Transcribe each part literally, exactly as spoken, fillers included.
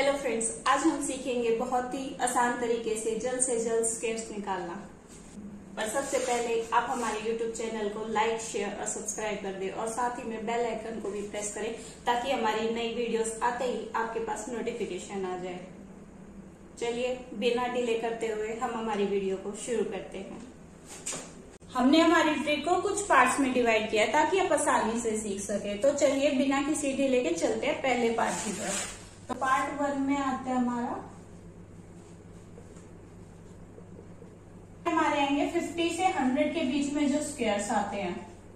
Hello friends, आज हम सीखेंगे बहुत ही आसान तरीके से जल्द से जल्द स्क्वायर्स निकालना। पर सबसे पहले आप हमारे यूट्यूब चैनल को लाइक, शेयर और सब्सक्राइब कर दें और साथ ही में बेल आइकन को भी प्रेस करें ताकि हमारी नई वीडियोस आते ही आपके पास नोटिफिकेशन आ जाए। चलिए बिना डिले करते हुए हम हमारी वीडियो को शुरू करते हैं। हमने हमारी ट्रिक को कुछ पार्ट्स में डिवाइड किया ताकि आप आसानी से सीख सके। तो चलिए बिना किसी डिले के चलते हैं पहले पार्ट की तरफ। तो पार्ट वन में आता है हमारा हमारे आएंगे पचास से सौ के बीच में जो स्क्वायर्स आते हैं।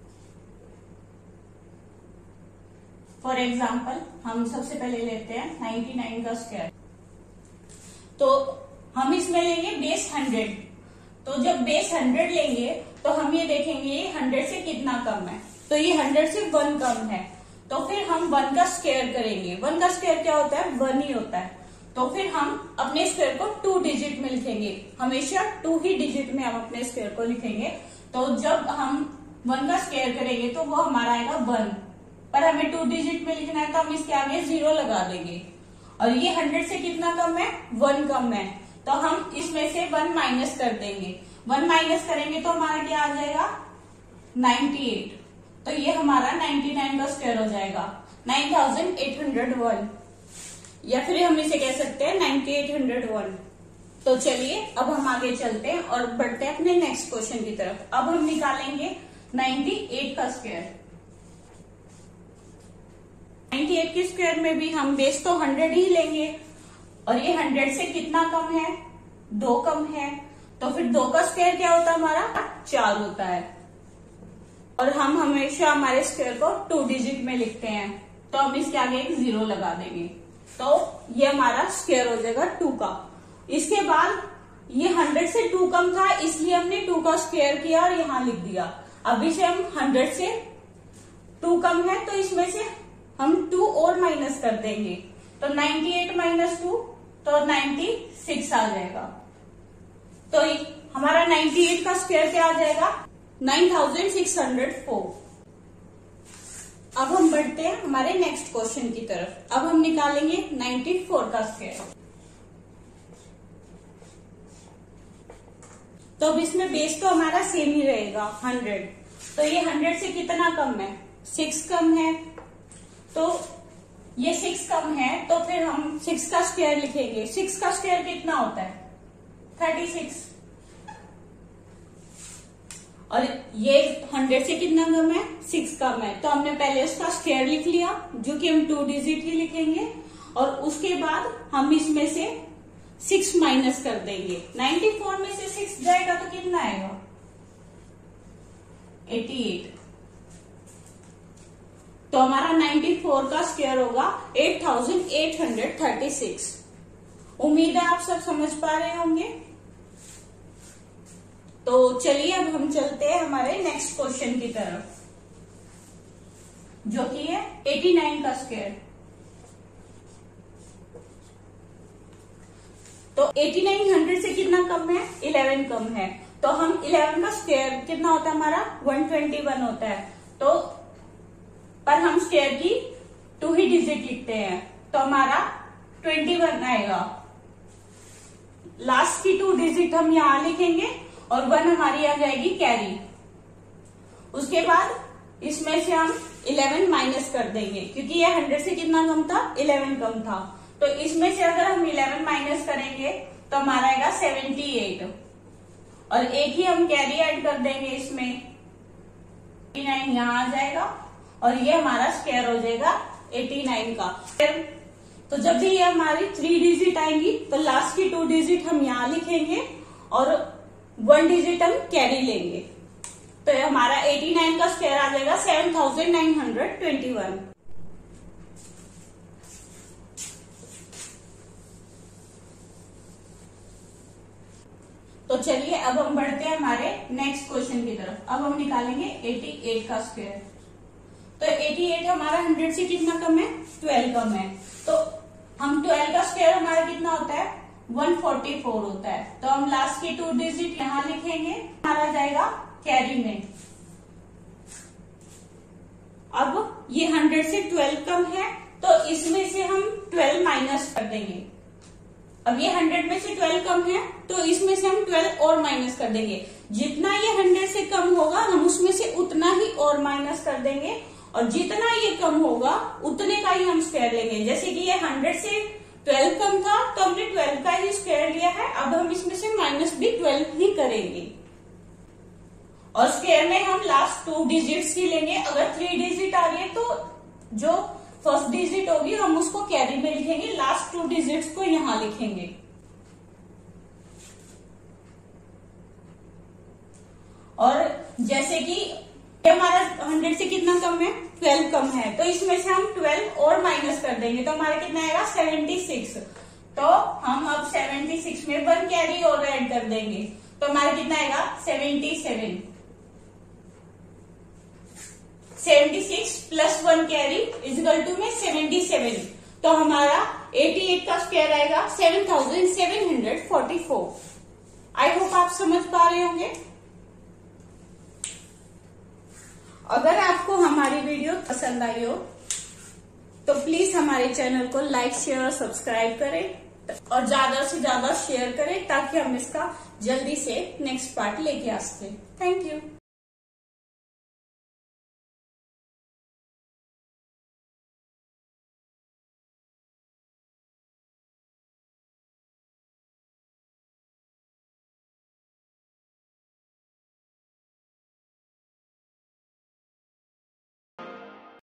फॉर एग्जांपल हम सबसे पहले लेते हैं निन्यानवे का स्क्वायर। तो हम इसमें लेंगे बेस हंड्रेड। तो जब बेस हंड्रेड लेंगे तो हम ये देखेंगे ये हंड्रेड से कितना कम है। तो ये हंड्रेड से वन कम है, तो फिर हम वन का स्क्वायर करेंगे। वन का स्क्वायर क्या होता है? वन ही होता है। तो फिर हम अपने स्क्वायर को टू डिजिट में लिखेंगे। हमेशा टू ही डिजिट में हम अपने स्क्वायर को लिखेंगे। तो जब हम वन का स्क्वायर करेंगे तो वो हमारा आएगा वन, पर हमें टू डिजिट में लिखना है तो हम इसके आगे जीरो लगा देंगे। और ये हंड्रेड से कितना कम है? वन कम है, तो हम इसमें से वन माइनस कर देंगे। वन माइनस करेंगे तो हमारा क्या आ जाएगा? अट्ठानवे। तो ये हमारा निन्यानवे का स्क्वायर हो जाएगा nine thousand eight hundred one, या फिर हम इसे कह सकते हैं नाइन्टी एट हंड्रेड वन। तो चलिए अब हम आगे चलते हैं और बढ़ते हैं अपने नेक्स्ट क्वेश्चन की तरफ। अब हम निकालेंगे अट्ठानवे का स्क्वायर। अट्ठानवे के स्क्वायर में भी हम बेस तो हंड्रेड ही लेंगे, और ये हंड्रेड से कितना कम है? दो कम है। तो फिर दो का स्क्वायर क्या होता है? हमारा चार होता है। और हम हमेशा हमारे स्क्वायर को टू डिजिट में लिखते हैं, तो हम इसके आगे एक जीरो लगा देंगे। तो ये हमारा स्क्वायर हो जाएगा टू का। इसके बाद ये हंड्रेड से टू कम था, इसलिए हमने टू का स्क्वायर किया और यहाँ लिख दिया। अब इसे हम हंड्रेड से टू कम है तो इसमें से हम टू और माइनस कर देंगे। तो अट्ठानवे माइनस टू तो छियानवे आ जाएगा। तो हमारा अट्ठानवे का स्क्वायर क्या आ जाएगा? Nine thousand six hundred four. अब हम बढ़ते हैं हमारे नेक्स्ट क्वेश्चन की तरफ। अब हम निकालेंगे चौरानवे का स्क्वायर। तो अब इसमें बेस तो हमारा सेम ही रहेगा हंड्रेड। तो ये हंड्रेड से कितना कम है? सिक्स कम है। तो ये सिक्स कम है तो फिर हम सिक्स का स्क्वायर लिखेंगे। सिक्स का स्क्वायर कितना होता है? Thirty six. और ये हंड्रेड से कितना कम है? सिक्स कम है। तो हमने पहले उसका स्क्वायर लिख लिया, जो कि हम टू डिजिट ही लिखेंगे, और उसके बाद हम इसमें से सिक्स माइनस कर देंगे। चौरानवे में से सिक्स जाएगा तो कितना आएगा? अठासी। तो हमारा चौरानवे का स्क्वायर होगा eight thousand eight hundred thirty six. उम्मीद है आप सब समझ पा रहे होंगे। तो चलिए अब हम चलते हैं हमारे नेक्स्ट क्वेश्चन की तरफ, जो कि है नवासी का स्क्वायर। तो नवासी हंड्रेड से कितना कम है? इलेवन कम है। तो हम इलेवन का स्क्वायर कितना होता है? हमारा वन ट्वेंटी वन होता है। तो पर हम स्क्वायर की टू ही डिजिट लिखते हैं, तो हमारा ट्वेंटी वन आएगा। लास्ट की टू डिजिट हम यहां लिखेंगे और वन हमारी आ जाएगी कैरी। उसके बाद इसमें से हम इलेवन माइनस कर देंगे, क्योंकि ये हंड्रेड से कितना कम था? इलेवन कम था। तो इसमें से अगर हम इलेवन माइनस करेंगे तो हमारा आएगा सेवेंटी एट, और एक ही हम कैरी ऐड कर देंगे इसमें, नाइन यहाँ आ जाएगा, और ये हमारा स्क्वायर हो जाएगा नवासी का। तो जब भी ये हमारी थ्री डिजिट आएंगी तो लास्ट की टू डिजिट हम यहाँ लिखेंगे और वन डिजिट हम कैरी लेंगे। तो ये हमारा नवासी का स्क्वायर आ जाएगा seven thousand nine hundred twenty one. तो चलिए अब हम बढ़ते हैं हमारे नेक्स्ट क्वेश्चन की तरफ। अब हम निकालेंगे अठासी का स्क्वायर। तो अठासी हमारा हंड्रेड से कितना कम है? ट्वेल्व कम है। तो हम ट्वेल्व का स्क्वायर हमारा कितना होता है? वन फोर्टी फोर होता है। तो हम लास्ट की टू डिजिट यहां लिखेंगे, हमारा जाएगा कैरी में। अब ये हंड्रेड से ट्वेल्व कम है, तो तो इसमें से हम ट्वेल्व माइनस कर देंगे। अब ये हंड्रेड में से ट्वेल्व कम है तो इसमें से हम ट्वेल्व और माइनस कर देंगे। जितना ये हंड्रेड से कम होगा हम उसमें से उतना ही और माइनस कर देंगे, और जितना ये कम होगा उतने का ही हम स्क्वायर लेंगे। जैसे कि ये हंड्रेड से ट्वेल्व कम था तो हमने ट्वेल्व का ही स्क्वायर लिया है, अब हम इसमें से माइनस भी ट्वेल्व ही करेंगे। और स्क्वायर में हम लास्ट टू डिजिट्स ही लेंगे। अगर थ्री डिजिट आ रही है तो जो फर्स्ट डिजिट होगी हम उसको कैरी में लिखेंगे, लास्ट टू डिजिट्स को यहां लिखेंगे। और जैसे कि हमारा हंड्रेड से कितना कम है, ट्वेल्व कम है, तो इसमें से हम ट्वेल्व और माइनस कर देंगे तो हमारा कितना आएगा सेवेंटी सिक्स। तो हम अब सेवेंटी सिक्स में वन कैरी और ऐड कर देंगे तो हमारा कितना आएगा seventy seven. Seventy six plus one carry is equal to में सेवेंटी सेवन, तो हमारा अठासी का स्क्वायर आएगा seven thousand seven hundred forty four. I hope आप समझ पा रहे होंगे। अगर आपको हमारी वीडियो पसंद आई हो तो प्लीज हमारे चैनल को लाइक शेयर और सब्सक्राइब करें और ज्यादा से ज्यादा शेयर करें ताकि हम इसका जल्दी से नेक्स्ट पार्ट लेके आ सकें। Thank you.